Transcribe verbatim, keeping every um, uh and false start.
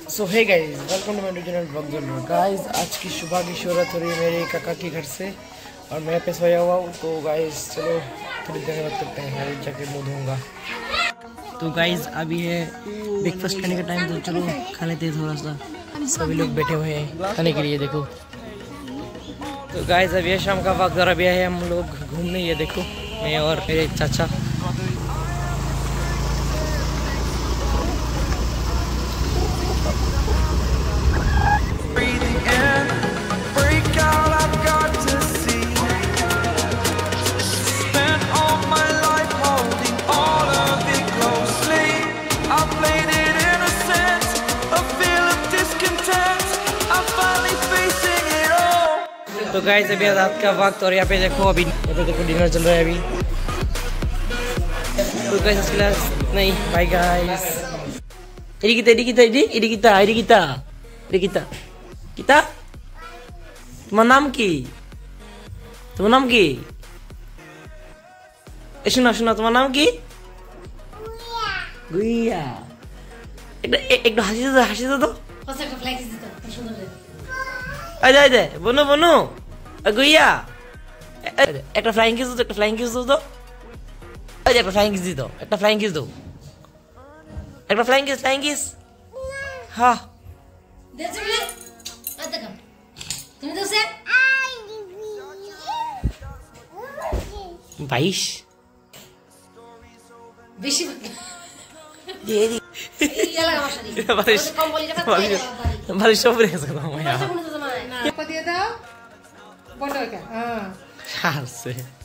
So hey guys, welcome to my channel blog zone. Guys, आज की सुबह की शुरुआत हो रही है मेरे काका के घर से और मैं पे सोया हुआ हूँ। तो गाइस चलो थोड़ी देर बाद करते हैं, जाके मुँह धोऊंगा। तो गाइस अभी है ब्रेकफास्ट खाने का टाइम, तो चलो खा लेते हैं थोड़ा सा। सभी लोग बैठे हुए हैं खाने के लिए, देखो। तो गाइस अभी है शाम का वक्त और अभी है हम लोग घूमने, ये देखो मैं और मेरे चाचा। तो गाइस अभी रात का वक्त और यहाँ पे देखो, अभी यहाँ पे देखो डिनर चल रहा है अभी। तो गाइस इसके नहीं, बाय गाइस। इडी kita इडी kita इडी इडी kita इडी kita इडी kita kita তোমার নাম কি? তোমার নাম কি? এ শোনো শোনো, তোমার নাম কি? গুইয়া। একটু একটু হাসি দাও, হাসি দাও তো। কত একটা ফ্ল্যাক্স দিতে তো সুন্দর লাগে। আয় আয় দে বনু বনু গুইয়া, একটা ফ্লাইং কিস দাও, একটা ফ্লাইং কিস দাও তো। আয় একটা ফ্লাইং কিস দাও, একটা ফ্লাইং কিস দাও, একটা ফ্লাইং কিস, ফ্লাইং কিস। হ্যাঁ দেছে বলে আচ্ছা কাম তুমি দোসে বাইশ বেশি দিয়ে দি ইয়ালা আমাশারি বারিশ কম বলি টাকা বারিশ সব রেখে দাও মায়া না দিয়ে দাও বড় কা হ্যাঁ শারছে।